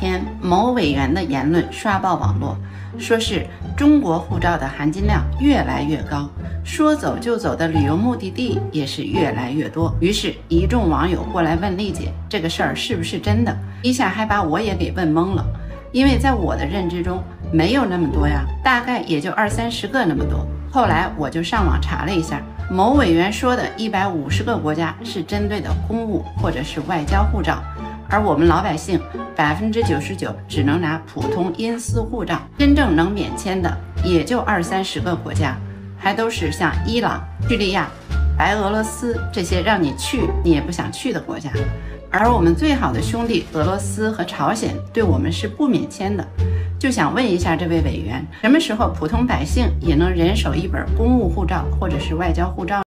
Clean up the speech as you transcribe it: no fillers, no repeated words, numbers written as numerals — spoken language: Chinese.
天，某委员的言论刷爆网络，说是中国护照的含金量越来越高，说走就走的旅游目的地也是越来越多。于是，一众网友过来问丽姐，这个事儿是不是真的？一下还把我也给问懵了，因为在我的认知中没有那么多呀，大概也就20-30个那么多。后来我就上网查了一下，某委员说的150个国家是针对的公务或者是外交护照，而我们老百姓99%只能拿普通因私护照，真正能免签的也就20-30个国家，还都是像伊朗、叙利亚、白俄罗斯这些让你去你也不想去的国家。而我们最好的兄弟俄罗斯和朝鲜对我们是不免签的。就想问一下这位委员，什么时候普通百姓也能人手一本公务护照或者是外交护照？